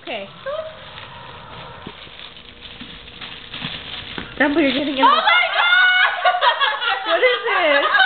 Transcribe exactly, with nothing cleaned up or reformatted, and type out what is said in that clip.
Okay. Dumbo, you're getting in. Oh my god! What is it?